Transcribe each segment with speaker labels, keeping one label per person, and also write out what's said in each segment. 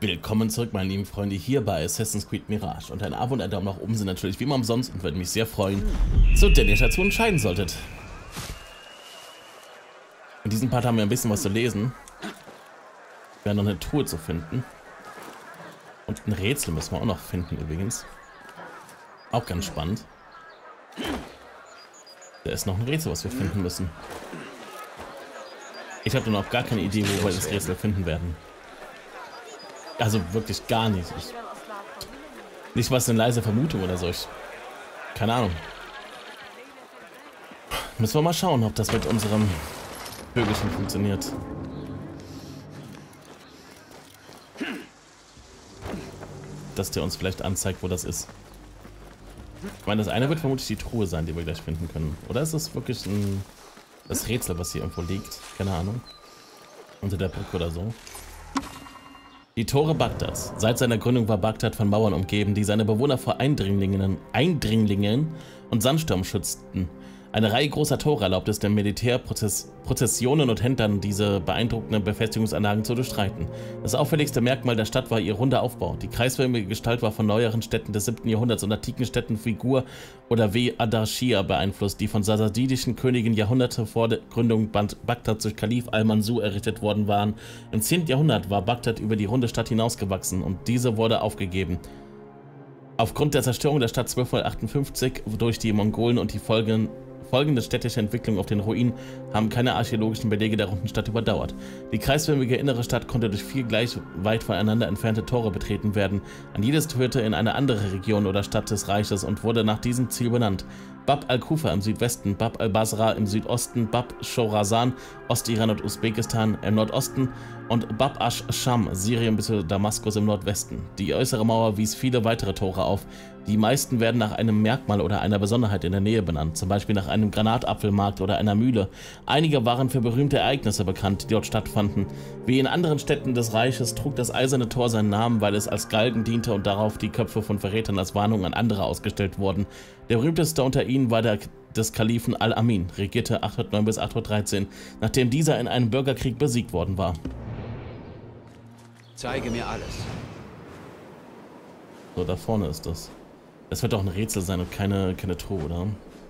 Speaker 1: Willkommen zurück, meine lieben Freunde, hier bei Assassin's Creed Mirage. Und ein Abo und ein Daumen nach oben sind natürlich wie immer umsonst und würde mich sehr freuen, zu der Station entscheiden solltet. In diesem Part haben wir ein bisschen was zu lesen. Wir haben noch eine Truhe zu finden. Und ein Rätsel müssen wir auch noch finden übrigens. Auch ganz spannend. Da ist noch ein Rätsel, was wir finden müssen. Ich habe noch gar keine Idee, wo wir das Rätsel finden werden. Also wirklich gar nicht. Nicht was eine leise Vermutung oder so. Keine Ahnung. Müssen wir mal schauen, ob das mit unserem Vögelchen funktioniert. Dass der uns vielleicht anzeigt, wo das ist. Ich meine, das eine wird vermutlich die Truhe sein, die wir gleich finden können. Oder ist es wirklich das Rätsel, was hier irgendwo liegt? Keine Ahnung. Unter der Brücke oder so. Die Tore Bagdads. Seit seiner Gründung war Bagdad von Mauern umgeben, die seine Bewohner vor Eindringlingen und Sandstürmen schützten. Eine Reihe großer Tore erlaubt es dem Militär, Prozessionen und Händlern diese beeindruckenden Befestigungsanlagen zu durchstreiten. Das auffälligste Merkmal der Stadt war ihr runder Aufbau. Die kreisförmige Gestalt war von neueren Städten des 7. Jahrhunderts und antiken Städten Figur oder W. Ardashir beeinflusst, die von sasadidischen Königen Jahrhunderte vor der Gründung Bagdads durch Kalif al-Mansur errichtet worden waren. Im 10. Jahrhundert war Bagdad über die runde Stadt hinausgewachsen und diese wurde aufgegeben. Aufgrund der Zerstörung der Stadt 1258 durch die Mongolen und die folgende städtische Entwicklung auf den Ruinen haben keine archäologischen Belege der runden Stadt überdauert. Die kreisförmige innere Stadt konnte durch 4 gleich weit voneinander entfernte Tore betreten werden. An jedes führte in eine andere Region oder Stadt des Reiches und wurde nach diesem Ziel benannt. Bab al-Kufa im Südwesten, Bab al-Basra im Südosten, Bab Chorasan, Ostiran und Usbekistan im Nordosten und Bab ash-Sham, Syrien bis zu Damaskus im Nordwesten. Die äußere Mauer wies viele weitere Tore auf. Die meisten werden nach einem Merkmal oder einer Besonderheit in der Nähe benannt, zum Beispiel nach einem Granatapfelmarkt oder einer Mühle. Einige waren für berühmte Ereignisse bekannt, die dort stattfanden. Wie in anderen Städten des Reiches trug das Eiserne Tor seinen Namen, weil es als Galgen diente und darauf die Köpfe von Verrätern als Warnung an andere ausgestellt wurden. Der berühmteste unter ihnen war der des Kalifen Al-Amin, regierte 809 bis 813, nachdem dieser in einem Bürgerkrieg besiegt worden war.
Speaker 2: Zeige mir alles.
Speaker 1: So, da vorne ist das. Das wird doch ein Rätsel sein und keine Truhe, oder?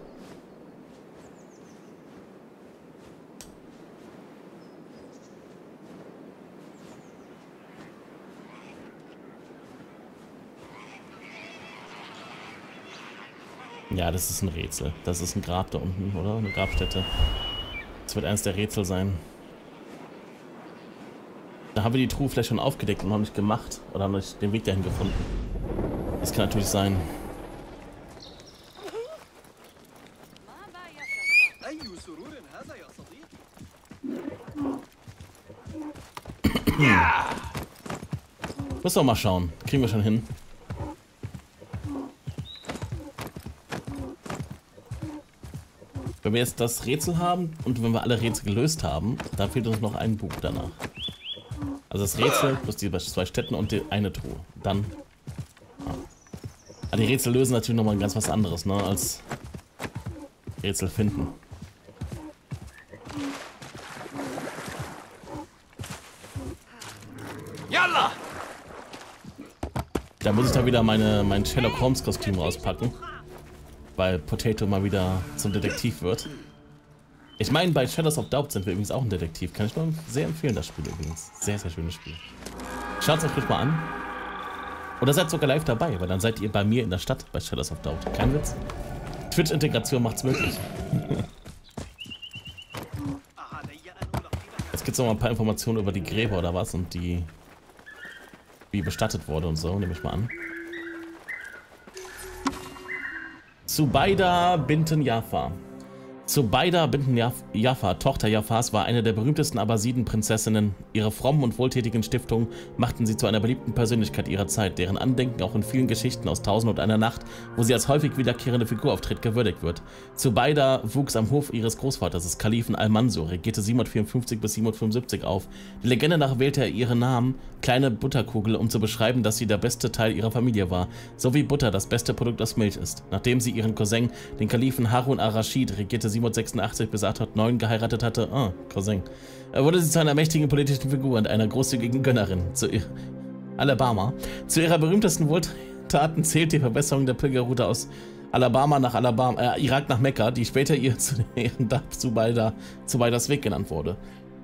Speaker 1: Ja, das ist ein Rätsel. Das ist ein Grab da unten, oder? Eine Grabstätte. Das wird eines der Rätsel sein. Da haben wir die Truhe vielleicht schon aufgedeckt und noch nicht gemacht. Oder noch nicht den Weg dahin gefunden. Das kann natürlich sein. Müssen wir mal schauen. Kriegen wir schon hin. Wenn wir jetzt das Rätsel haben und wenn wir alle Rätsel gelöst haben, dann fehlt uns noch ein Buch danach. Also das Rätsel plus die 2 Städten und die eine Truhe. Dann. Ja. Aber die Rätsel lösen natürlich nochmal ganz was anderes, ne, als Rätsel finden.
Speaker 2: Yalla!
Speaker 1: Da muss ich da wieder mein Sherlock Holmes Kostüm rauspacken. Weil Potato mal wieder zum Detektiv wird. Ich meine, bei Shadows of Doubt sind wir übrigens auch ein Detektiv. Kann ich nur sehr empfehlen, das Spiel übrigens. Sehr, sehr schönes Spiel. Schaut es euch ruhig mal an. Oder seid sogar live dabei, weil dann seid ihr bei mir in der Stadt bei Shadows of Doubt. Kein Witz. Twitch-Integration macht's möglich. Jetzt gibt es noch mal ein paar Informationen über die Gräber oder was und wie bestattet wurde und so, nehme ich mal an. Zubeida binten Jafar. Zubeida binten Jafar, Tochter Jafars, war eine der berühmtesten Abbasiden-Prinzessinnen. Ihre frommen und wohltätigen Stiftungen machten sie zu einer beliebten Persönlichkeit ihrer Zeit, deren Andenken auch in vielen Geschichten aus 1001 Nacht, wo sie als häufig wiederkehrende Figur auftritt, gewürdigt wird. Zubeida wuchs am Hof ihres Großvaters, des Kalifen al-Mansur, regierte 754 bis 775 auf. Die Legende nach wählte er ihren Namen, kleine Butterkugel, um zu beschreiben, dass sie der beste Teil ihrer Familie war, so wie Butter das beste Produkt aus Milch ist. Nachdem sie ihren Cousin, den Kalifen Harun ar-Raschid, regierte 786 bis 809 geheiratet hatte, Cousin, wurde sie zu einer mächtigen politischen Figur und einer großzügigen Gönnerin. Alabama. Zu ihrer berühmtesten Wohltaten zählt die Verbesserung der Pilgerroute aus Irak nach Mekka, die später ihr zu Ehren Zubeidas Weg genannt wurde.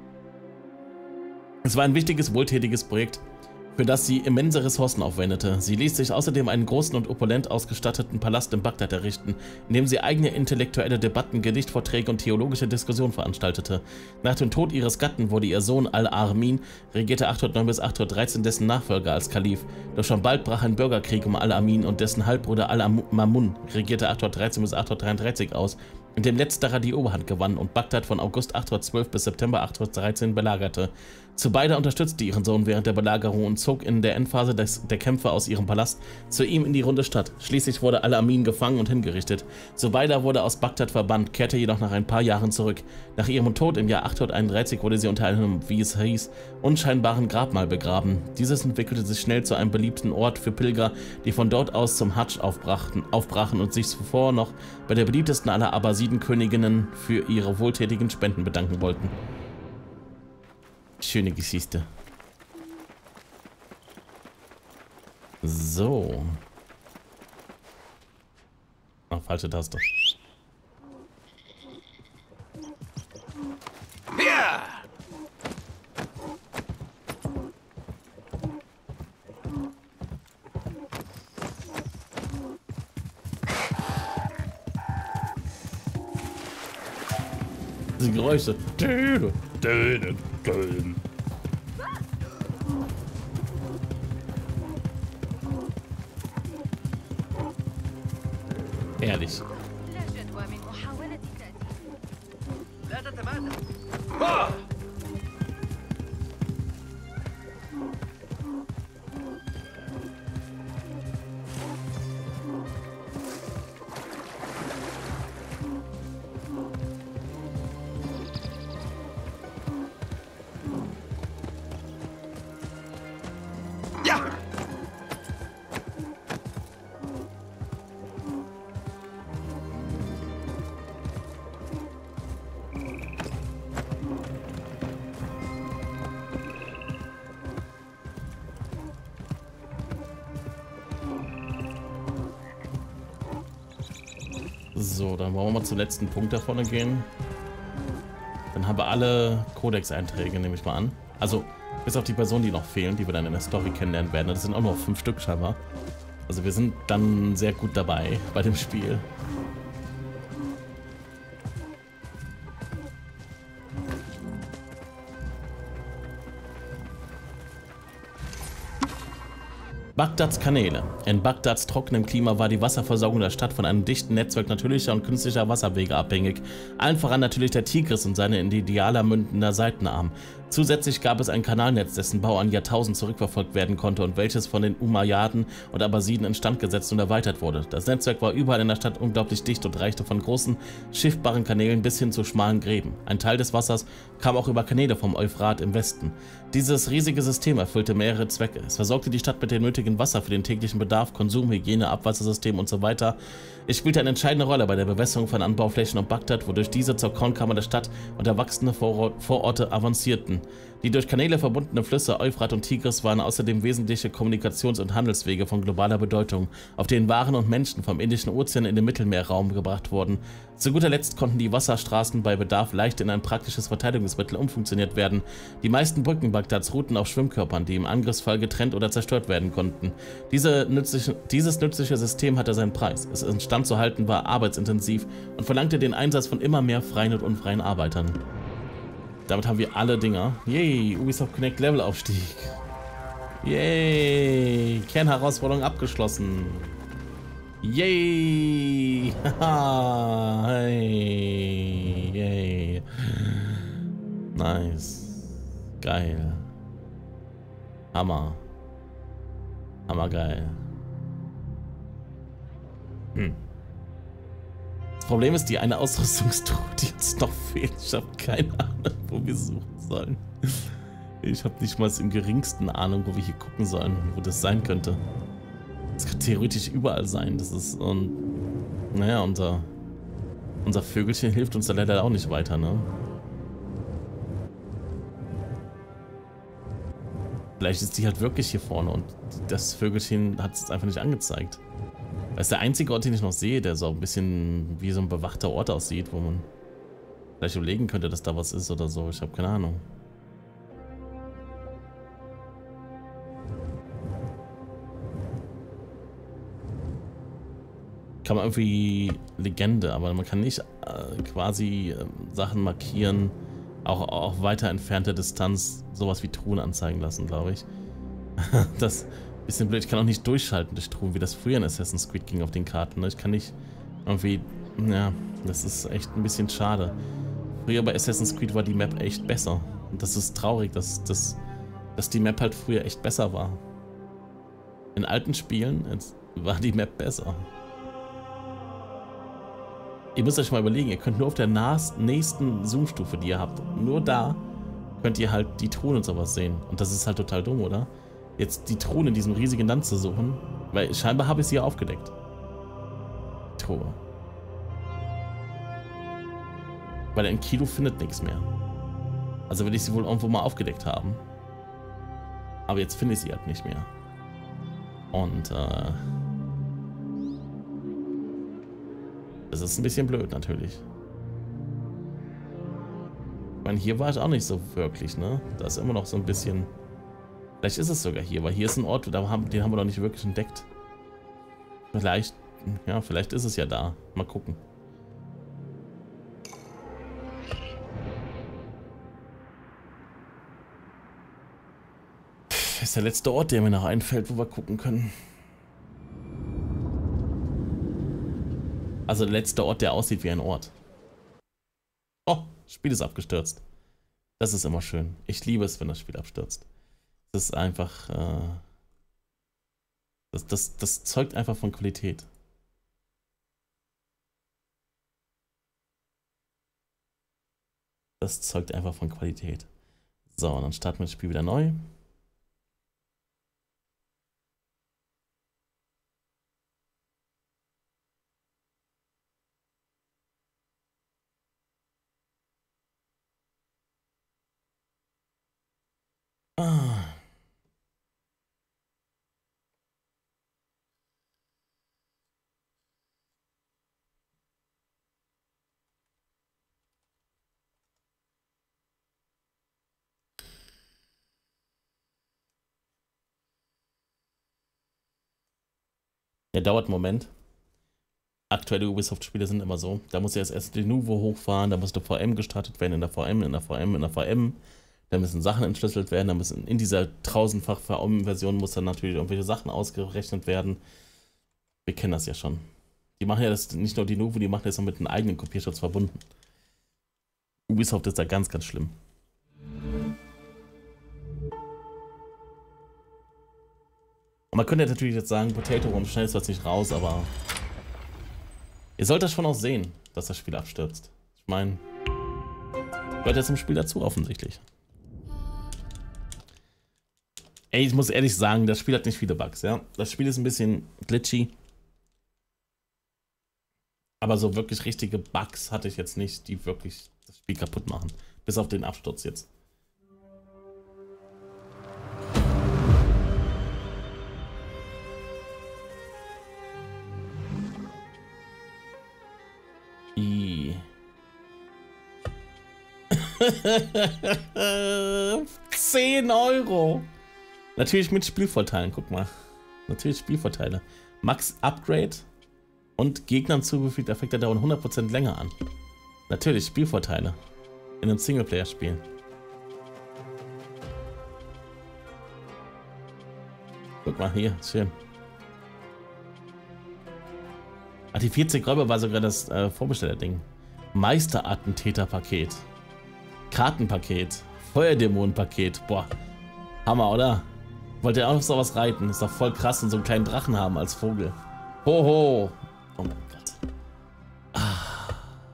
Speaker 1: Es war ein wichtiges, wohltätiges Projekt, für das sie immense Ressourcen aufwendete. Sie ließ sich außerdem einen großen und opulent ausgestatteten Palast in Bagdad errichten, in dem sie eigene intellektuelle Debatten, Gedichtvorträge und theologische Diskussionen veranstaltete. Nach dem Tod ihres Gatten wurde ihr Sohn Al-Armin, regierte 809 bis 813, dessen Nachfolger als Kalif. Doch schon bald brach ein Bürgerkrieg um Al-Amin und dessen Halbbruder Al-Mamun, regierte 813 bis 833 aus, in dem letzterer die Oberhand gewann und Bagdad von August 812 bis September 813 belagerte. Zubeida unterstützte ihren Sohn während der Belagerung und zog in der Endphase der Kämpfe aus ihrem Palast zu ihm in die runde Stadt. Schließlich wurde Al-Amin gefangen und hingerichtet. Zubeida wurde aus Bagdad verbannt, kehrte jedoch nach ein paar Jahren zurück. Nach ihrem Tod im Jahr 831 wurde sie unter einem, wie es hieß, unscheinbaren Grabmal begraben. Dieses entwickelte sich schnell zu einem beliebten Ort für Pilger, die von dort aus zum Hadsch aufbrachen und sich zuvor noch bei der beliebtesten aller Abbasidenköniginnen für ihre wohltätigen Spenden bedanken wollten. Schöne Geschichte. So. Ach, falsche Taste.
Speaker 2: Ja!
Speaker 1: Die Geräusche. Ehrlich. So, dann wollen wir mal zum letzten Punkt da vorne gehen. Dann haben wir alle Codex-Einträge, nehme ich mal an. Also, bis auf die Personen, die noch fehlen, die wir dann in der Story kennenlernen werden. Das sind auch noch 5 Stück scheinbar. Also wir sind dann sehr gut dabei bei dem Spiel. Bagdads Kanäle. In Bagdads trockenem Klima war die Wasserversorgung der Stadt von einem dichten Netzwerk natürlicher und künstlicher Wasserwege abhängig. Allen voran natürlich der Tigris und seine in die Diala mündender Seitenarm. Zusätzlich gab es ein Kanalnetz, dessen Bau an Jahrtausend zurückverfolgt werden konnte und welches von den Umayyaden und Abbasiden instand gesetzt und erweitert wurde. Das Netzwerk war überall in der Stadt unglaublich dicht und reichte von großen, schiffbaren Kanälen bis hin zu schmalen Gräben. Ein Teil des Wassers kam auch über Kanäle vom Euphrat im Westen. Dieses riesige System erfüllte mehrere Zwecke. Es versorgte die Stadt mit dem nötigen Wasser für den täglichen Bedarf, Konsum, Hygiene, Abwassersystem und so weiter. Es spielte eine entscheidende Rolle bei der Bewässerung von Anbauflächen um Bagdad, wodurch diese zur Kornkammer der Stadt und erwachsene Vororte avancierten. Die durch Kanäle verbundenen Flüsse Euphrat und Tigris waren außerdem wesentliche Kommunikations- und Handelswege von globaler Bedeutung, auf denen Waren und Menschen vom Indischen Ozean in den Mittelmeerraum gebracht wurden. Zu guter Letzt konnten die Wasserstraßen bei Bedarf leicht in ein praktisches Verteidigungsmittel umfunktioniert werden. Die meisten Brücken Bagdads ruhten auf Schwimmkörpern, die im Angriffsfall getrennt oder zerstört werden konnten. Dieses nützliche System hatte seinen Preis. Es instand zu halten war arbeitsintensiv und verlangte den Einsatz von immer mehr freien und unfreien Arbeitern. Damit haben wir alle Dinger. Yay, Ubisoft Connect Levelaufstieg. Yay, Kernherausforderung abgeschlossen. Yay, haha, hey, yay. Nice. Geil. Hammer. Hammergeil. Das Problem ist die eine Ausrüstungstruhe, die uns noch fehlt. Ich habe keine Ahnung, wo wir suchen sollen. Ich habe nicht mal im geringsten Ahnung, wo wir hier gucken sollen, wo das sein könnte. Das kann theoretisch überall sein. Das ist, und naja, unser Vögelchen hilft uns da leider auch nicht weiter, ne? Vielleicht ist die halt wirklich hier vorne und das Vögelchen hat es einfach nicht angezeigt. Das ist der einzige Ort, den ich noch sehe, der so ein bisschen wie so ein bewachter Ort aussieht, wo man vielleicht überlegen könnte, dass da was ist oder so. Ich habe keine Ahnung. Kann man irgendwie Legende, aber man kann nicht quasi Sachen markieren, auch weiter entfernte Distanz, sowas wie Truhen anzeigen lassen, glaube ich. Das ist ein bisschen blöd. Ich kann auch nicht durchschalten durch Truhen, wie das früher in Assassin's Creed ging auf den Karten. Ne? Ich kann nicht irgendwie, ja, das ist echt ein bisschen schade. Früher bei Assassin's Creed war die Map echt besser. Und das ist traurig, dass die Map halt früher echt besser war. In alten Spielen war die Map besser. Ihr müsst euch mal überlegen, ihr könnt nur auf der nächsten Zoom-Stufe, die ihr habt, nur da könnt ihr halt die Truhen und sowas sehen. Und das ist halt total dumm, oder? Jetzt die Truhen in diesem riesigen Land zu suchen, weil scheinbar habe ich sie ja aufgedeckt. Truhe. Weil ein Kilo findet nichts mehr. Also will ich sie wohl irgendwo mal aufgedeckt haben. Aber jetzt finde ich sie halt nicht mehr. Und das ist ein bisschen blöd natürlich. Ich meine, hier war ich auch nicht so wirklich, ne? Da ist immer noch so ein bisschen... Vielleicht ist es sogar hier, weil hier ist ein Ort, den haben wir noch nicht wirklich entdeckt. Vielleicht, ja, vielleicht ist es ja da. Mal gucken. Das ist der letzte Ort, der mir noch einfällt, wo wir gucken können. Also der letzte Ort, der aussieht wie ein Ort. Oh, das Spiel ist abgestürzt. Das ist immer schön. Ich liebe es, wenn das Spiel abstürzt. Das ist einfach... Das zeugt einfach von Qualität. Das zeugt einfach von Qualität. So, und dann starten wir das Spiel wieder neu. Ah. Der dauert einen Moment. Aktuelle Ubisoft-Spiele sind immer so. Da muss erst Denuvo hochfahren, da muss eine VM gestartet werden, in der VM, in der VM, in der VM. Da müssen Sachen entschlüsselt werden, da müssen in dieser 1000-fach VM-Version muss dann natürlich irgendwelche Sachen ausgerechnet werden. Wir kennen das ja schon. Die machen ja das nicht nur Denuvo, die machen das auch mit einem eigenen Kopierschutz verbunden. Ubisoft ist da ganz, ganz schlimm. Und man könnte natürlich jetzt sagen, Potato, warum schneidest du das nicht raus, aber ihr sollt das schon auch sehen, dass das Spiel abstürzt. Ich meine, gehört ja zum Spiel dazu offensichtlich. Ey, ich muss ehrlich sagen, das Spiel hat nicht viele Bugs, ja. Das Spiel ist ein bisschen glitchy. Aber so wirklich richtige Bugs hatte ich jetzt nicht, die wirklich das Spiel kaputt machen. Bis auf den Absturz jetzt. I. 10 Euro. Natürlich mit Spielvorteilen, guck mal. Natürlich Spielvorteile. Max Upgrade und Gegnern zugefügte Effekte dauern 100% länger an. Natürlich Spielvorteile. In einem Singleplayer-Spiel. Guck mal hier, schön. Ach, die 40 Räuber war sogar das Vorbesteller-Ding. Meisterattentäter-Paket. Kartenpaket. Feuerdämonen-Paket. Boah. Hammer, oder? Wollt ihr auch noch sowas reiten? Ist doch voll krass und so einen kleinen Drachen haben als Vogel. Hoho. Oh mein Gott. Ah.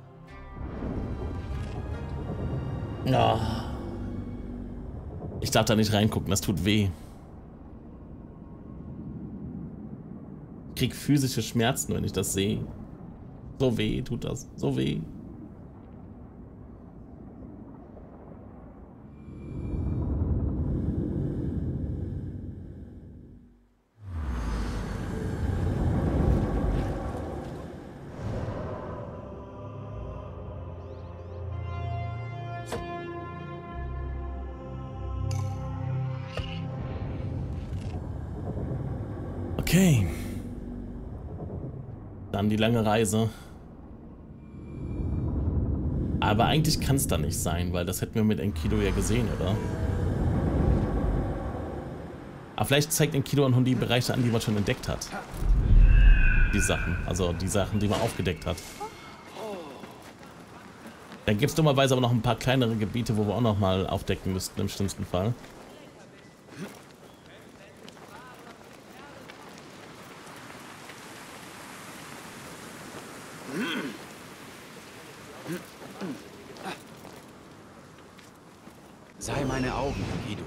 Speaker 1: Oh. Ich darf da nicht reingucken, das tut weh. Ich krieg physische Schmerzen, wenn ich das sehe. So weh tut das. So weh. Okay. Dann die lange Reise. Aber eigentlich kann es da nicht sein, weil das hätten wir mit Enkidu ja gesehen, oder? Aber vielleicht zeigt Enkidu auch die Bereiche an, die man schon entdeckt hat. Die Sachen. Also die Sachen, die man aufgedeckt hat. Dann gibt es dummerweise aber noch ein paar kleinere Gebiete, wo wir auch noch mal aufdecken müssten, im schlimmsten Fall.
Speaker 2: Sei meine Augen, Enkidu.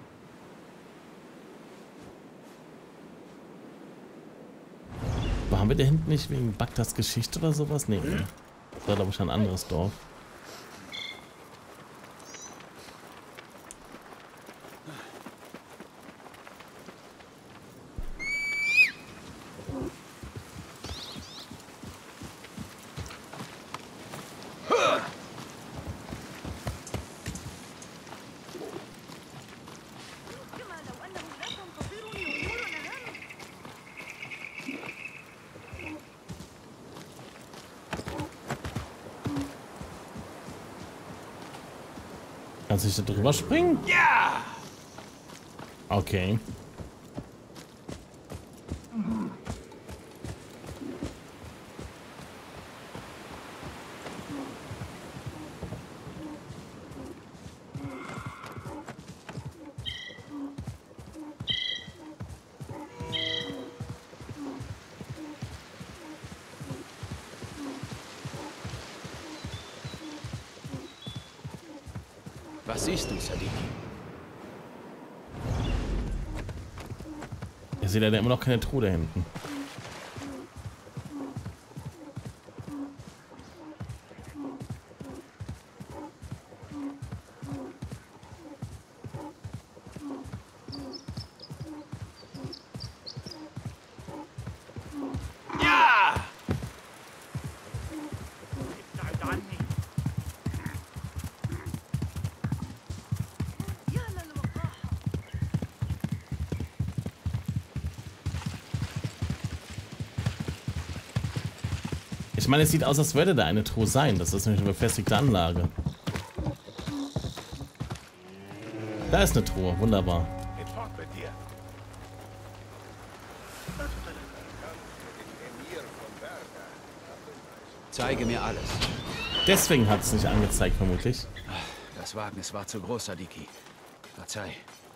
Speaker 1: Waren wir da hinten nicht wegen Bagdas Geschichte oder sowas? Nee, nee. Das war, glaube ich, ein anderes Dorf. Kannst du da drüber springen?
Speaker 2: Ja!
Speaker 1: Okay.
Speaker 2: Was siehst du, Sadiki?
Speaker 1: Ich sehe da immer noch keine Truhe da hinten.
Speaker 2: Ja!
Speaker 1: Ich meine, es sieht aus, als würde da eine Truhe sein. Das ist nämlich eine befestigte Anlage. Da ist eine Truhe, wunderbar.
Speaker 2: Zeige mir alles.
Speaker 1: Deswegen hat es nicht angezeigt, vermutlich.
Speaker 2: Das Wagnis war zu groß, Sadiki. Verzeih.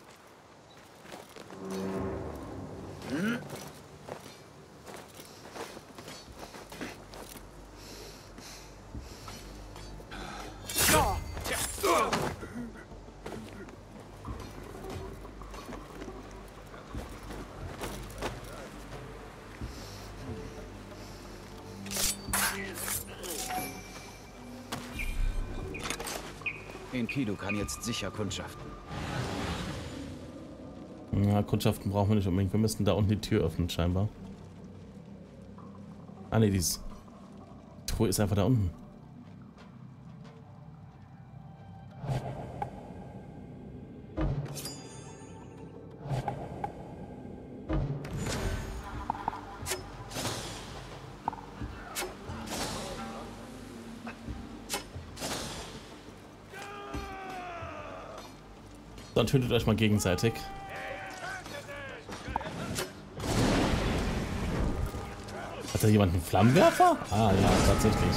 Speaker 2: Enkidu kann jetzt sicher kundschaften.
Speaker 1: Ja, Kundschaften brauchen wir nicht unbedingt. Wir müssen da unten die Tür öffnen, scheinbar. Ah ne, die Truhe ist einfach da unten. Dann tötet euch mal gegenseitig. Hat da jemand einen Flammenwerfer? Ah ja, tatsächlich.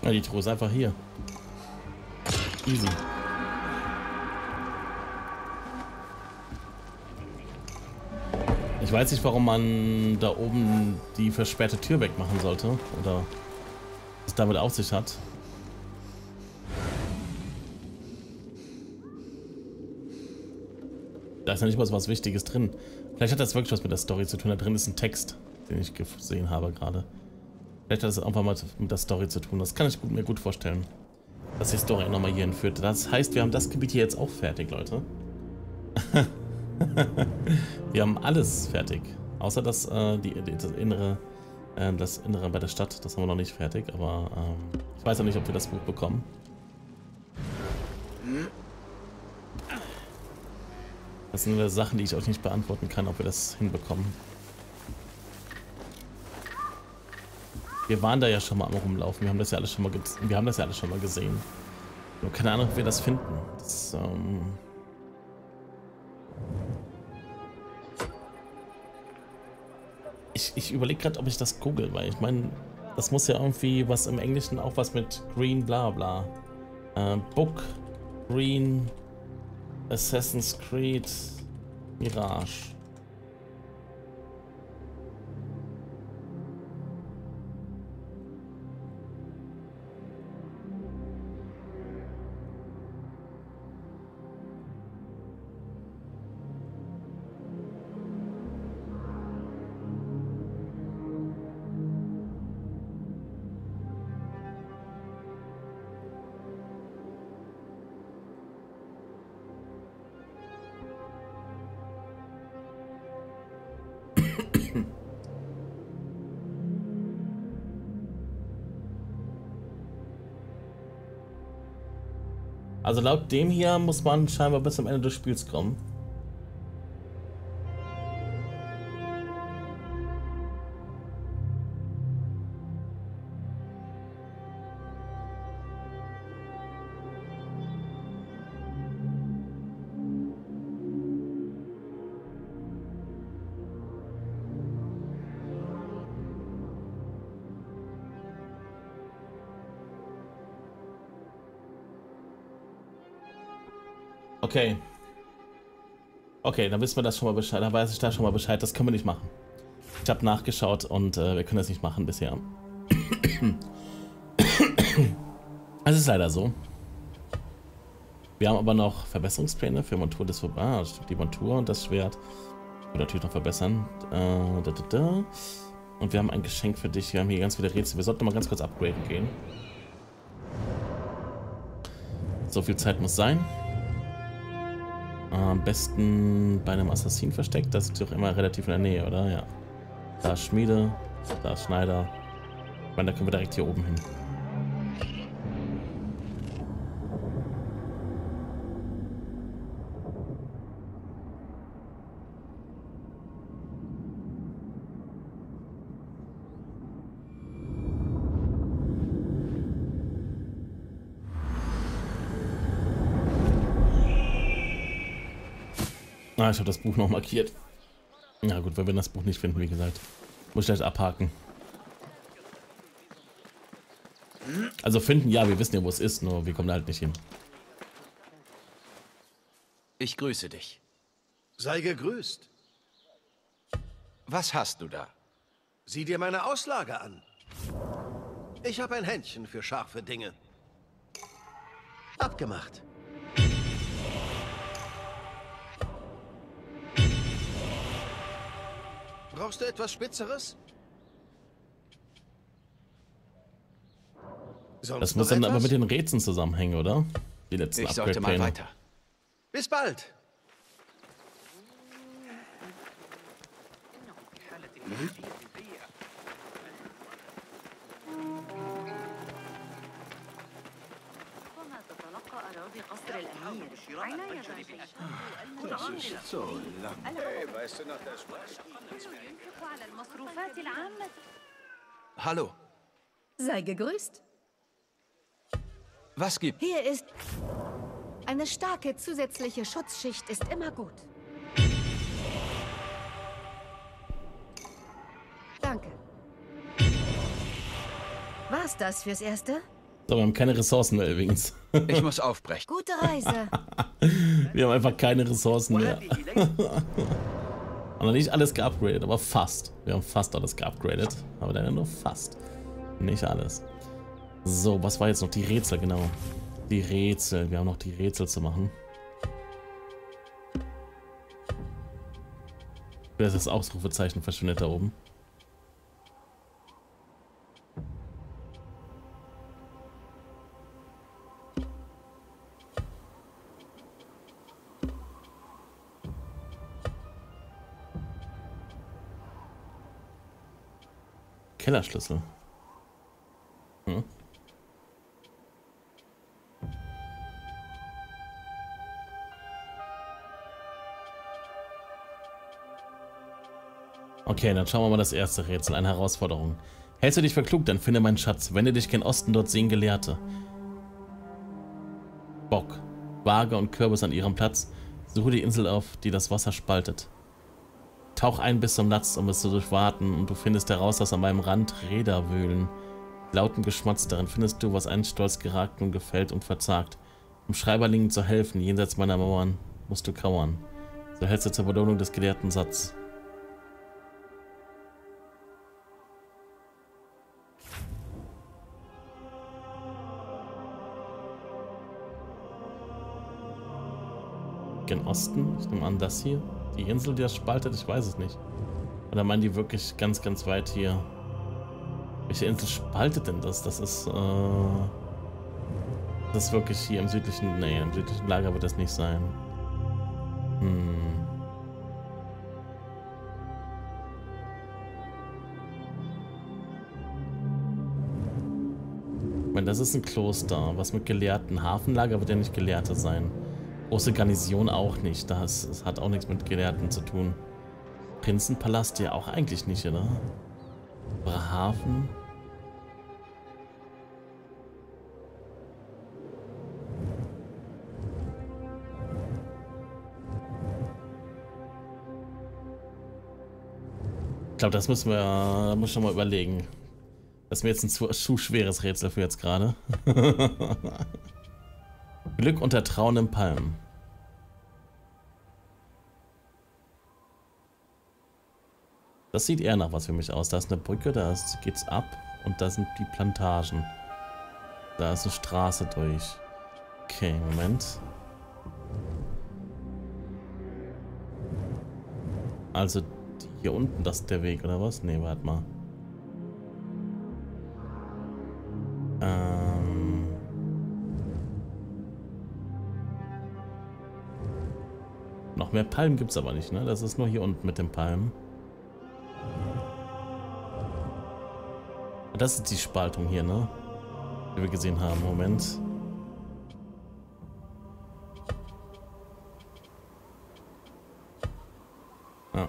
Speaker 1: Ja, die Truhe ist einfach hier. Easy. Ich weiß nicht, warum man da oben die versperrte Tür wegmachen sollte. Oder was es damit auf sich hat. Da ist ja nicht mal so was Wichtiges drin. Vielleicht hat das wirklich was mit der Story zu tun. Da drin ist ein Text, den ich gesehen habe gerade. Vielleicht hat das einfach mal mit der Story zu tun. Das kann ich mir gut vorstellen. Dass die Story nochmal hier hinführt. Das heißt, wir haben das Gebiet hier jetzt auch fertig, Leute. Wir haben alles fertig. Außer das, das Innere bei der Stadt. Das haben wir noch nicht fertig. Aber ich weiß auch nicht, ob wir das Buch bekommen. Das sind Sachen, die ich euch nicht beantworten kann, ob wir das hinbekommen. Wir waren da ja schon mal am Rumlaufen. Wir haben das ja alles schon mal gesehen. Nur keine Ahnung, ob wir das finden. Das, ich überlege gerade, ob ich das google, weil ich meine, das muss ja irgendwie was im Englischen auch was mit Green bla bla. Book, Green, Assassin's Creed, Mirage. Also laut dem hier muss man scheinbar bis zum Ende des Spiels kommen. Okay. Okay, dann wissen wir das schon mal Bescheid. Da weiß ich da schon mal Bescheid. Das können wir nicht machen. Ich habe nachgeschaut und wir können das nicht machen bisher. Es ist leider so. Wir haben aber noch Verbesserungspläne für Montur des die Montur und das Schwert. Wir natürlich noch verbessern. Und wir haben ein Geschenk für dich. Wir haben hier ganz viele Rätsel. Wir sollten mal ganz kurz upgraden gehen. So viel Zeit muss sein. Am besten bei einem Assassinen versteckt. Das ist doch immer relativ in der Nähe, oder? Ja. Da ist Schmiede, da ist Schneider. Ich meine, da können wir direkt hier oben hin. Ah, ich habe das Buch noch markiert. Ja gut, weil wir das Buch nicht finden, wie gesagt. Muss ich gleich abhaken. Also finden, ja, wir wissen ja, wo es ist, nur wir kommen da halt nicht hin.
Speaker 2: Ich grüße dich.
Speaker 3: Sei gegrüßt.
Speaker 2: Was hast du da?
Speaker 3: Sieh dir meine Auslage an. Ich habe ein Händchen für scharfe Dinge. Abgemacht. Brauchst du etwas Spitzeres? Sonst
Speaker 1: das muss dann aber mit den Rätseln zusammenhängen, oder? Die letzten
Speaker 2: Ich sollte mal weiter.
Speaker 3: Bis bald. Das ist so lang. Hey, weißt du noch das?
Speaker 2: Hallo.
Speaker 4: Sei gegrüßt.
Speaker 2: Was gibt?
Speaker 4: Hier ist... Eine starke zusätzliche Schutzschicht ist immer gut. Danke. War's das fürs Erste?
Speaker 1: So, wir haben keine Ressourcen mehr übrigens.
Speaker 2: Ich muss aufbrechen.
Speaker 4: Gute Reise.
Speaker 1: Wir haben einfach keine Ressourcen mehr. Und noch nicht alles geupgradet, aber fast. Wir haben fast alles geupgradet. Aber dann nur fast. Nicht alles. So, was war jetzt noch? Die Rätsel, genau. Die Rätsel. Wir haben noch die Rätsel zu machen. Das Ausrufezeichen verschwindet da oben. Kellerschlüssel. Hm. Okay, dann schauen wir mal das erste Rätsel. Eine Herausforderung. Hältst du dich für klug, dann finde meinen Schatz. Wende dich gen Osten, dort sehen Gelehrte. Bock, Waage und Kürbis an ihrem Platz. Suche die Insel auf, die das Wasser spaltet. Tauch ein bis zum Latz, um es zu durchwaten, und du findest heraus, dass an meinem Rand Räder wühlen. Lauten Geschmatz, darin findest du, was einst stolz geragt und gefällt und verzagt. Um Schreiberlingen zu helfen, jenseits meiner Mauern, musst du kauern. So hältst du zur Belohnung des gelehrten Satz. Gen Osten? Ich nehme an, das hier. Die Insel, die das spaltet, ich weiß es nicht. Oder meinen die wirklich ganz, ganz weit hier? Welche Insel spaltet denn das? Das ist wirklich hier im südlichen... Nee, im südlichen Lager wird das nicht sein. Ich meine, das ist ein Kloster. Was mit Gelehrten? Hafenlager wird ja nicht Gelehrte sein. Große Garnison auch nicht. Das hat auch nichts mit Gelehrten zu tun. Prinzenpalast ja auch eigentlich nicht, oder? Hafen. Ich glaube, das müssen wir schon mal überlegen. Das ist mir jetzt ein zu schweres Rätsel für jetzt gerade. Glück unter trauenden Palmen. Das sieht eher nach was für mich aus. Da ist eine Brücke, da geht's ab und da sind die Plantagen. Da ist eine Straße durch. Okay, Moment. Also hier unten, das ist der Weg, oder was? Ne, warte mal. Noch mehr Palmen gibt es aber nicht, ne? Das ist nur hier unten mit den Palmen. Das ist die Spaltung hier, ne? Die wir gesehen haben. Moment. Ja.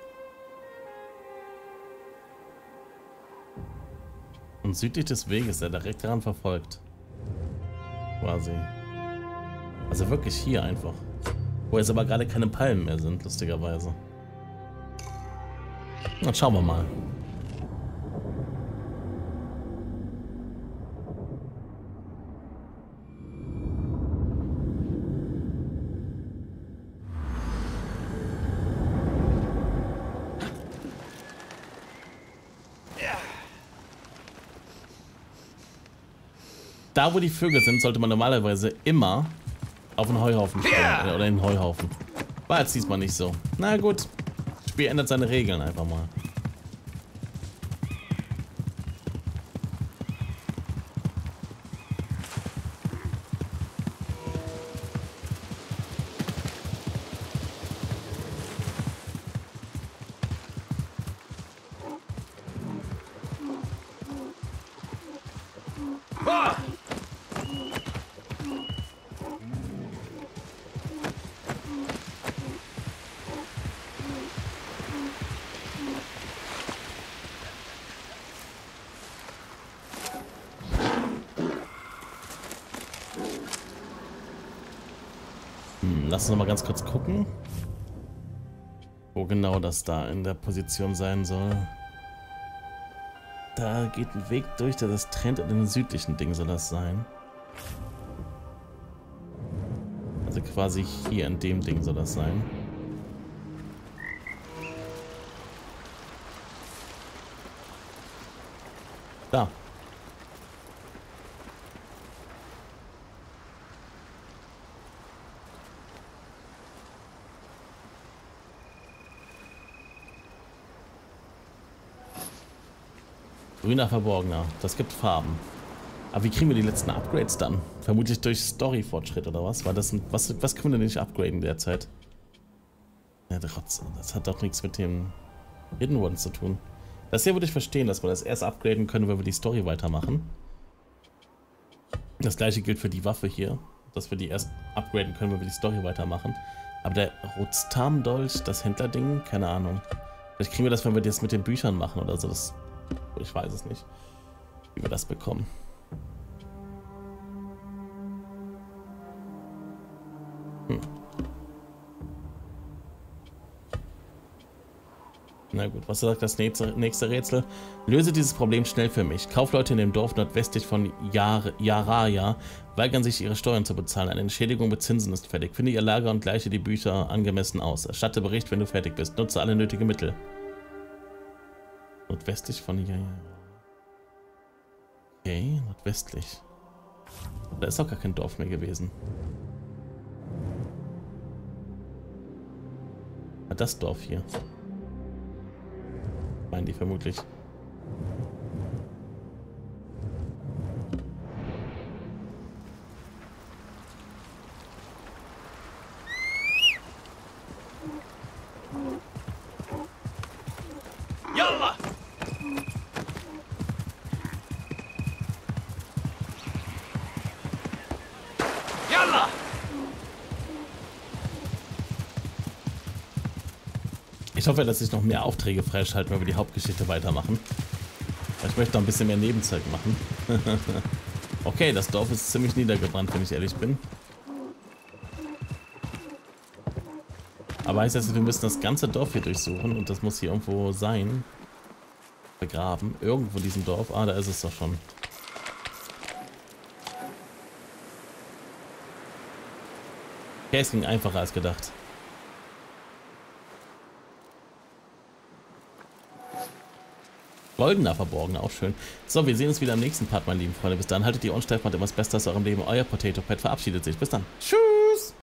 Speaker 1: Und südlich des Weges, der direkt daran verfolgt. Quasi. Also wirklich hier einfach. Wo jetzt aber gerade keine Palmen mehr sind, lustigerweise. Dann schauen wir mal. Da, wo die Vögel sind, sollte man normalerweise immer auf den Heuhaufen springen. Oder in den Heuhaufen. War jetzt diesmal nicht so. Na gut. Das Spiel ändert seine Regeln einfach mal. Lass uns noch mal ganz kurz gucken, wo genau das da in der Position sein soll. Da geht ein Weg durch, der das trennt in den südlichen Ding soll das sein. Also quasi hier in dem Ding soll das sein. Da. Grüner Verborgener. Das gibt Farben. Aber wie kriegen wir die letzten Upgrades dann? Vermutlich durch Story-Fortschritt oder was? Weil das was können wir denn nicht upgraden derzeit? Ja, trotzdem. Das hat doch nichts mit dem Hidden Ones zu tun. Das hier würde ich verstehen, dass wir das erst upgraden können, wenn wir die Story weitermachen. Das gleiche gilt für die Waffe hier. Dass wir die erst upgraden können, wenn wir die Story weitermachen. Aber der Rotstam-Dolch, das Händlerding, keine Ahnung. Vielleicht kriegen wir das, wenn wir das mit den Büchern machen oder so. Das, ich weiß es nicht, wie wir das bekommen. Na gut, was sagt das nächste Rätsel? Löse dieses Problem schnell für mich. Kaufleute in dem Dorf nordwestlich von Yaraya weigern sich, ihre Steuern zu bezahlen. Eine Entschädigung mit Zinsen ist fällig. Finde ihr Lager und gleiche die Bücher angemessen aus. Erstatte Bericht, wenn du fertig bist. Nutze alle nötigen Mittel. Nordwestlich von Yaraya. Okay, nordwestlich. Da ist auch gar kein Dorf mehr gewesen. Das Dorf hier. Meinen die vermutlich.
Speaker 2: Yalla! Yalla!
Speaker 1: Ich hoffe, dass sich noch mehr Aufträge freischalten, wenn wir die Hauptgeschichte weitermachen. Ich möchte noch ein bisschen mehr Nebenzeug machen. Okay, das Dorf ist ziemlich niedergebrannt, wenn ich ehrlich bin. Aber heißt das, wir müssen das ganze Dorf hier durchsuchen und das muss hier irgendwo sein. Begraben. Irgendwo in diesem Dorf. Ah, da ist es doch schon. Okay, es ging einfacher als gedacht. Goldener Verborgener, auch schön. So, wir sehen uns wieder im nächsten Part, meine lieben Freunde. Bis dann, haltet die Ohren steif, macht immer das Beste aus eurem Leben. Euer Potato Pet verabschiedet sich. Bis dann. Tschüss.